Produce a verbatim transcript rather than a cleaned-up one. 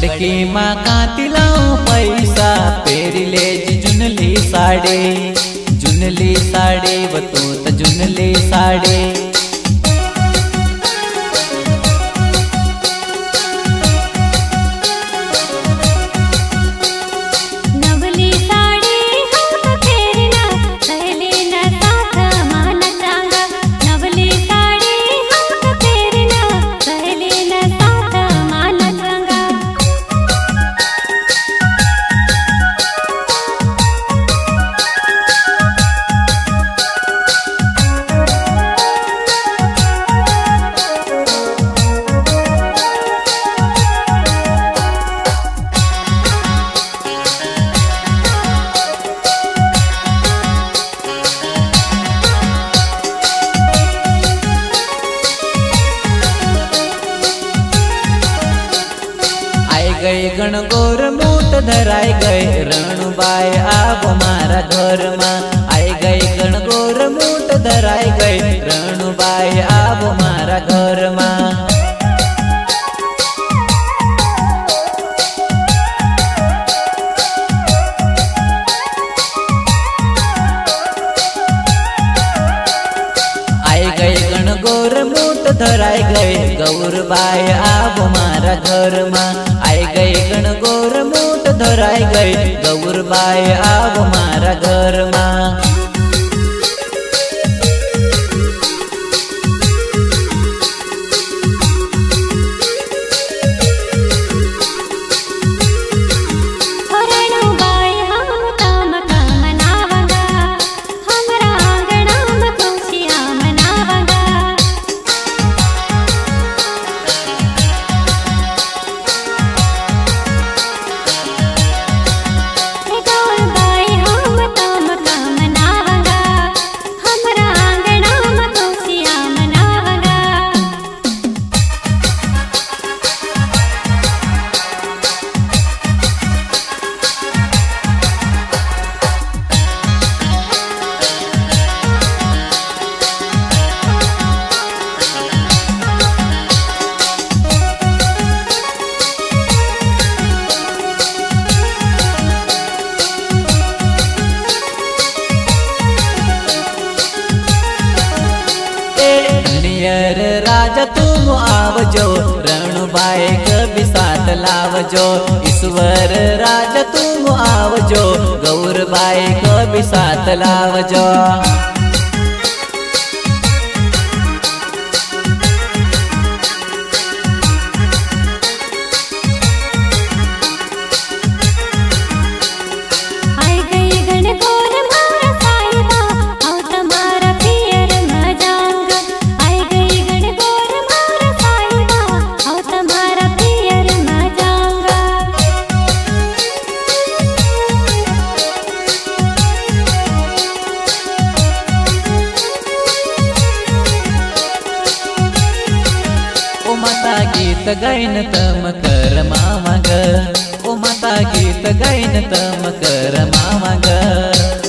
खड़की माँ कांती लाऊं पैसा पेरी ले जुनली साड़ी जुनली साड़ी बतो त जुनली साड़ी गई गणगौर मूठ धराई गई रणुबाई आब मारा घर में आई गई गणगौर मूठ धराई गई रणुबाई आब मारा घर में आई गई गणगौर मूठ धराई गई गौरबाई आब मारा घर में आई गई गणगौर मूठ धराई गई गौरबाई आब मारा घर में राजा तुम आवजो रणुबाई कभी साथ लावजो ईश्वर राजा तुम आवजो गौरबाई कभी साथ लावजो गीत गायन तम कर मामा ग ओ माता गीत गायन तम कर मामा ग।